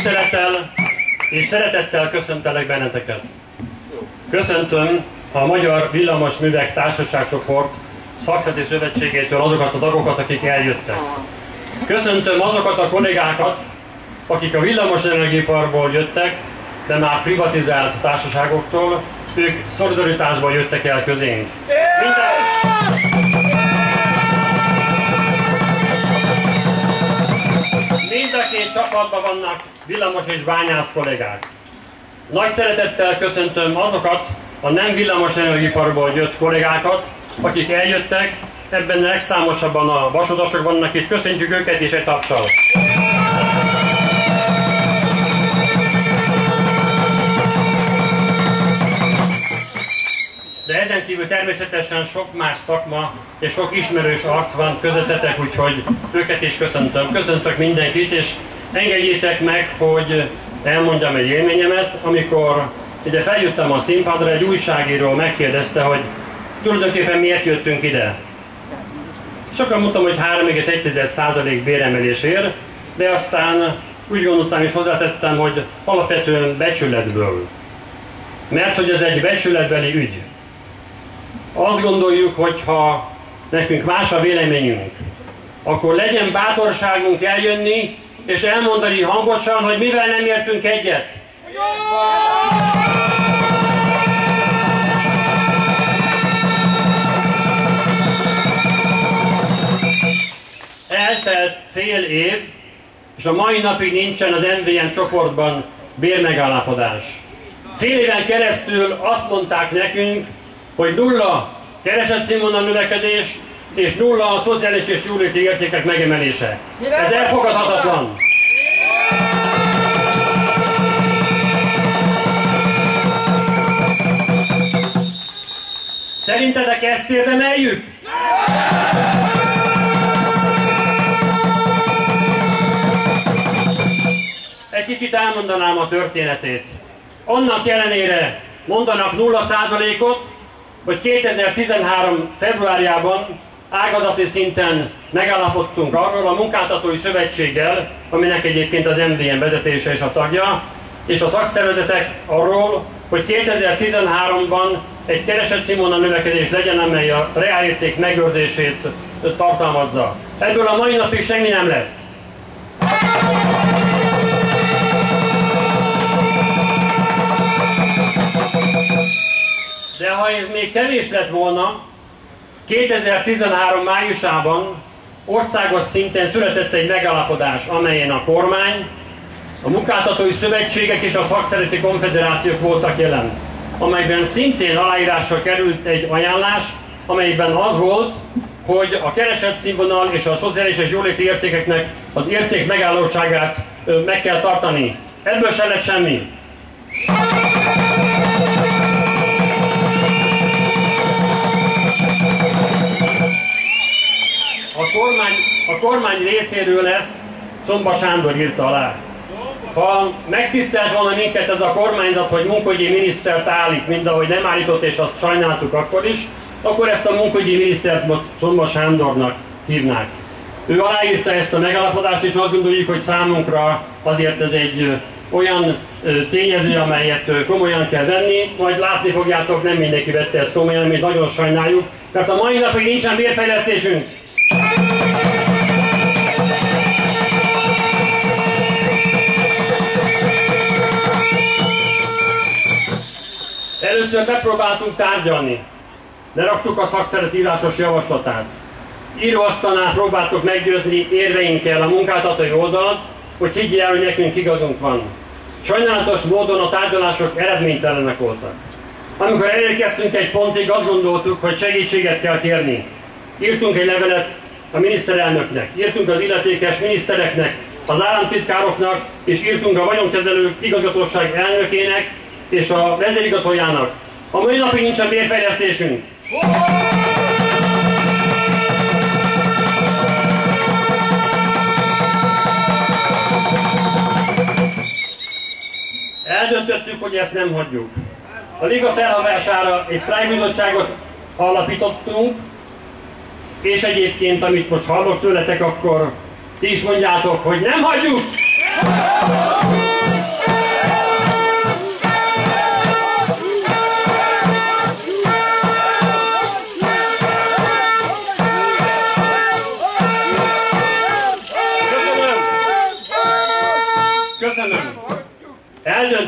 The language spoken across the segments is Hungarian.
Tisztelettel és szeretettel köszöntelek benneteket. Köszöntöm a Magyar Villamosművek Társaságcsoport Szakszervezeti Szövetségétől azokat a tagokat, akik eljöttek. Köszöntöm azokat a kollégákat, akik a villamosenergiaiparból jöttek, de már privatizált társaságoktól, ők szolidaritásban jöttek el közénk. Mind a két csapatban vannak villamos és bányász kollégák. Nagy szeretettel köszöntöm azokat a nem villamosenergiaiparból jött kollégákat, akik eljöttek, ebben legszámosabban a vasudasok vannak itt, köszöntjük őket és egy tapsal. De ezen kívül természetesen sok más szakma és sok ismerős arc van közöttetek, úgyhogy őket is köszöntöm. Köszöntök mindenkit, és engedjétek meg, hogy elmondjam egy élményemet. Amikor ide feljöttem a színpadra, egy újságíró megkérdezte, hogy tulajdonképpen miért jöttünk ide. Sokan mondtam, hogy 3,1% béremelésért, de aztán úgy gondoltam és hozzátettem, hogy alapvetően becsületből. Mert hogy ez egy becsületbeli ügy. Azt gondoljuk, hogy ha nekünk más a véleményünk, akkor legyen bátorságunk eljönni és elmondani hangosan, hogy mivel nem értünk egyet. Eltelt fél év, és a mai napig nincsen az MVM csoportban bérmegállapodás. Fél éven keresztül azt mondták nekünk, hogy nulla keresetszínvonal növekedés és nulla a szociális és jóléti értékek megemelése. Ez elfogadhatatlan. Szerintetek ezt érdemeljük? Egy kicsit elmondanám a történetét. Annak ellenére mondanak 0%-ot, hogy 2013. februárjában ágazati szinten megállapodtunk arról a munkáltatói szövetséggel, aminek egyébként az MVM vezetése és a tagja, és a szakszervezetek arról, hogy 2013-ban egy keresetszínvonal növekedés legyen, amely a reálérték megőrzését tartalmazza. Ebből a mai napig semmi nem lett. De ha ez még kevés lett volna, 2013. májusában országos szinten született egy megállapodás, amelyen a kormány, a munkáltatói szövetségek és a szakszervezeti konfederációk voltak jelen, amelyben szintén aláírásra került egy ajánlás, amelyben az volt, hogy a keresetszínvonal és a szociális és jóléti értékeknek az érték megállóságát meg kell tartani. Ebből sem lett semmi. A kormány részéről ezt Szomba Sándor írta alá. Ha megtisztelt volna minket ez a kormányzat, hogy munkaügyi minisztert állít, mind ahogy nem állított, és azt sajnáltuk akkor is, akkor ezt a munkaügyi minisztert most Szomba Sándornak hívnák. Ő aláírta ezt a megállapodást, és azt gondoljuk, hogy számunkra azért ez egy olyan tényező, amelyet komolyan kell venni, majd látni fogjátok, nem mindenki vette ezt komolyan, mi nagyon sajnáljuk, mert a mai napig nincsen bérfejlesztésünk. Először megpróbáltunk tárgyalni, leraktuk a szakszervezet írásos javaslatát. Íróasztalnál próbáltuk meggyőzni érveinkkel a munkáltatói oldalt, hogy higgyél, hogy nekünk igazunk van. Sajnálatos módon a tárgyalások eredménytelenek voltak. Amikor elérkeztünk egy pontig, azt gondoltuk, hogy segítséget kell kérni. Írtunk egy levelet a miniszterelnöknek, írtunk az illetékes minisztereknek, az államtitkároknak, és írtunk a vagyonkezelő igazgatóság elnökének és a vezérigazgatójának. A mai napig nincsen bérfejlesztésünk. Eldöntöttük, hogy ezt nem hagyjuk. A liga felhívására egy sztrájkbizottságot alapítottunk, és egyébként, amit most hallok tőletek, akkor ti is mondjátok, hogy nem hagyjuk!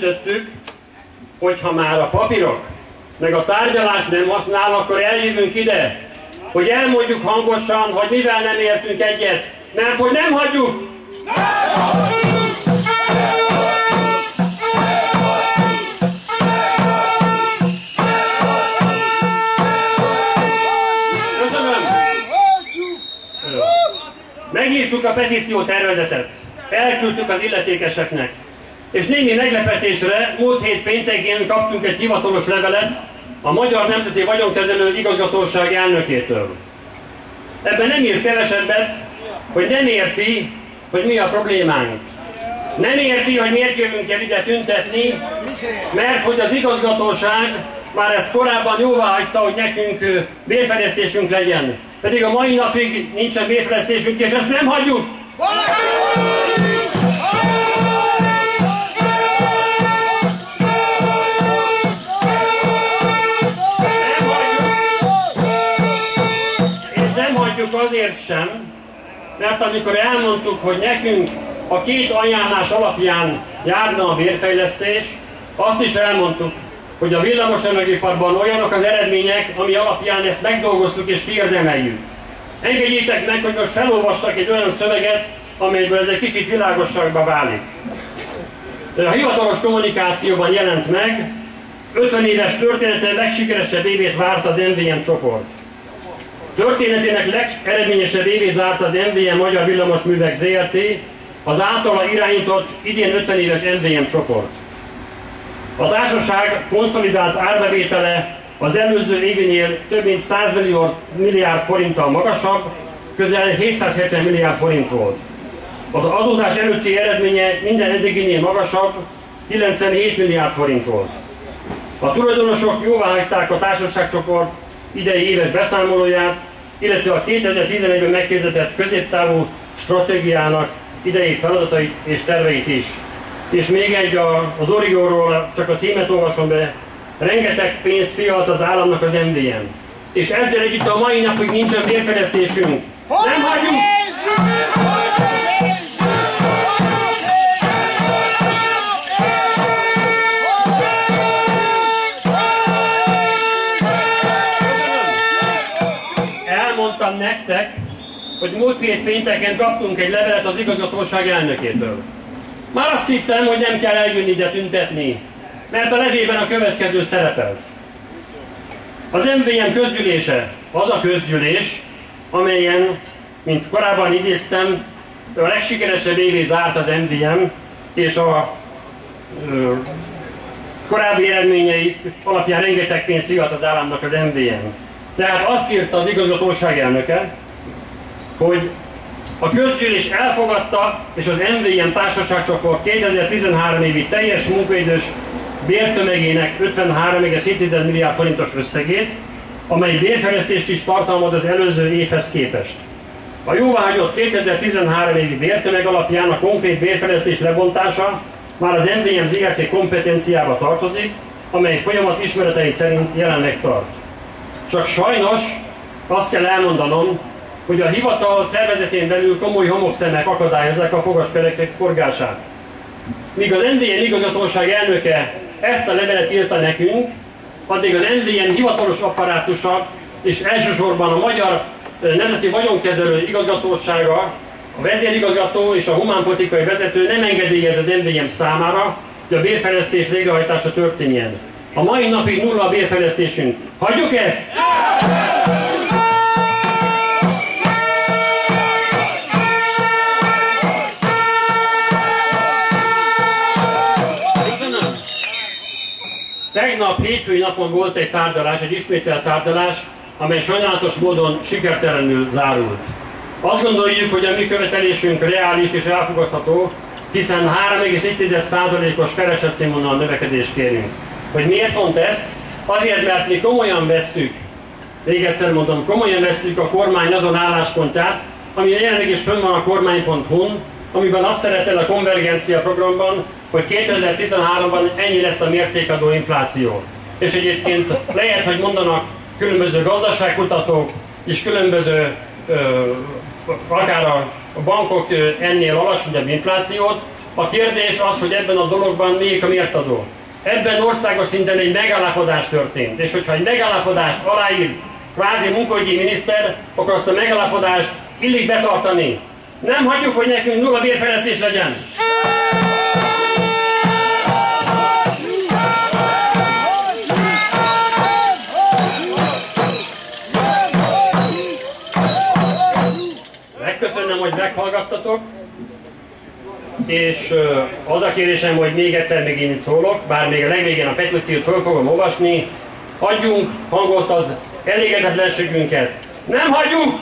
eldöntöttük, hogy ha már a papírok meg a tárgyalás nem használ, akkor eljövünk ide, hogy elmondjuk hangosan, hogy mivel nem értünk egyet, mert hogy nem hagyjuk! Köszönöm! Megírtuk a petíció tervezetet, elküldtük az illetékeseknek, és némi meglepetésre múlt hét péntekén kaptunk egy hivatalos levelet a Magyar Nemzeti Vagyonkezelő Igazgatóság elnökétől. Ebben nem írt kevesebbet, hogy nem érti, hogy mi a problémánk. Nem érti, hogy miért jövünk el ide tüntetni, mert hogy az igazgatóság már ezt korábban jóváhagyta, hogy nekünk bérfejlesztésünk legyen. Pedig a mai napig nincsen bérfejlesztésünk, és ezt nem hagyjuk! Azért sem, mert amikor elmondtuk, hogy nekünk a két ajánlás alapján járna a bérfejlesztés, azt is elmondtuk, hogy a villamosenergiaiparban olyanok az eredmények, ami alapján ezt megdolgoztuk és kiérdemeljük. Engedjétek meg, hogy most felolvassak egy olyan szöveget, amelyből ez egy kicsit világosabbá válik. A hivatalos kommunikációban jelent meg, 50 éves története legsikeresebb évét várt az MVM csoport. Történetének legeredményesebb évét zárt az MVM Magyar Villamosművek Zrt., az általa irányított idén 50 éves MVM csoport. A társaság konszolidált árbevétele az előző évinél több mint 100 milliárd forinttal magasabb, közel 770 milliárd forint volt. Az adózás előtti eredménye minden eddiginél magasabb, 97 milliárd forint volt. A tulajdonosok jóváhagyták a társaságcsoport idei éves beszámolóját, illetve a 2011-ben meghirdetett középtávú stratégiának idei feladatait és terveit is. És még egy az Origóról, csak a címet olvasom be, rengeteg pénzt fialt az államnak az MVM. És ezzel együtt a mai napig nincsen bérfejlesztésünk. Nem hagyjuk! Elmondtam nektek, hogy múlt hét pénteken kaptunk egy levelet az igazgatóság elnökétől. Már azt hittem, hogy nem kell eljönni ide tüntetni, mert a levélben a következő szerepelt. Az MVM közgyűlése az a közgyűlés, amelyen, mint korábban idéztem, a legsikeresebb évét zárt az MVM, és a korábbi eredményei alapján rengeteg pénzt fialt az államnak az MVM. Tehát azt írta az igazgatóság elnöke, hogy a közgyűlés elfogadta, és az MVM társaságcsoport 2013 évi teljes munkaidős bértömegének 53,7 milliárd forintos összegét, amely bérfejlesztést is tartalmaz az előző évhez képest. A jóváhagyott 2013 évi bértömeg alapján a konkrét bérfejlesztés lebontása már az MVM Zrt. Kompetenciába tartozik, amely folyamat ismeretei szerint jelenleg tart. Csak sajnos azt kell elmondanom, hogy a hivatal szervezetén belül komoly homokszemek akadályozzák a fogaskerekek forgását. Míg az MVM igazgatóság elnöke ezt a levelet írta nekünk, addig az MVM hivatalos apparátusa és elsősorban a Magyar Nemzeti Vagyonkezelő Igazgatósága, a vezérigazgató és a humánpolitikai vezető nem engedélyez az MVM számára, hogy a bérfejlesztés végrehajtása történjen. A mai napig nulla a bérfejlesztésünk. Hagyjuk ezt? Tegnap hétfői napon volt egy tárgyalás, egy ismételt tárgyalás, amely sajnálatos módon sikertelenül zárult. Azt gondoljuk, hogy a mi követelésünk reális és elfogadható, hiszen 3,1%-os keresetszínvonal növekedést kérünk. Hogy miért pont ezt? Azért, mert mi komolyan vesszük, még egyszer mondom, komolyan vesszük a kormány azon álláspontját, ami jelenleg is fönn van a kormány.hu-n, amiben azt szerepel a konvergencia programban, hogy 2013-ban ennyi lesz a mértékadó infláció. És egyébként lehet, hogy mondanak különböző gazdaságkutatók és különböző, akár a bankok ennél alacsonyabb inflációt, A kérdés az, hogy ebben a dologban melyik a mértadó. Ebben országos szinten egy megállapodás történt, és hogyha egy megállapodást aláír kvázi munkahogyi miniszter, akkor azt a megállapodást illik betartani. Nem hagyjuk, hogy nekünk nulla bérfejlesztés legyen. Megköszönöm, hogy meghallgattatok, és az a kérésem, hogy még egyszer még én itt szólok, bár még a legvégén a petíciót föl fogom olvasni, adjunk hangot az elégedetlenségünket. Nem hagyjuk,